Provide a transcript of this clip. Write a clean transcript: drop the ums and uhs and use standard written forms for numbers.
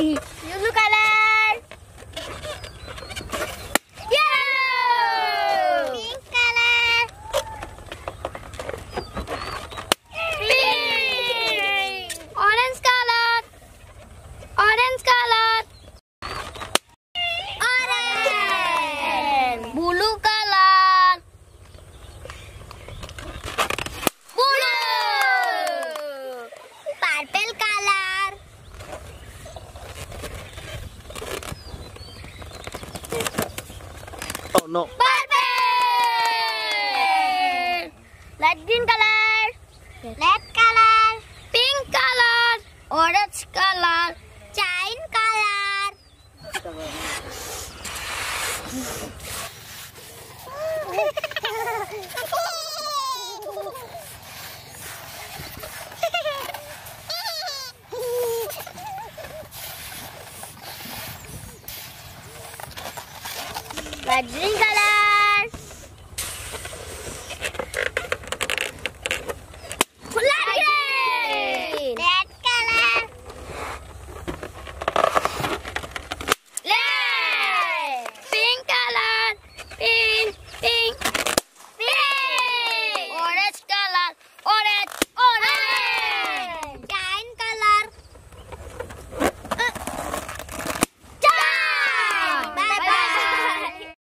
Yellow color. Yellow. Pink color. Pink. Orange color. Orange color. Orange. Blue color. Blue. Purple color. Oh no. Purple. Light green color.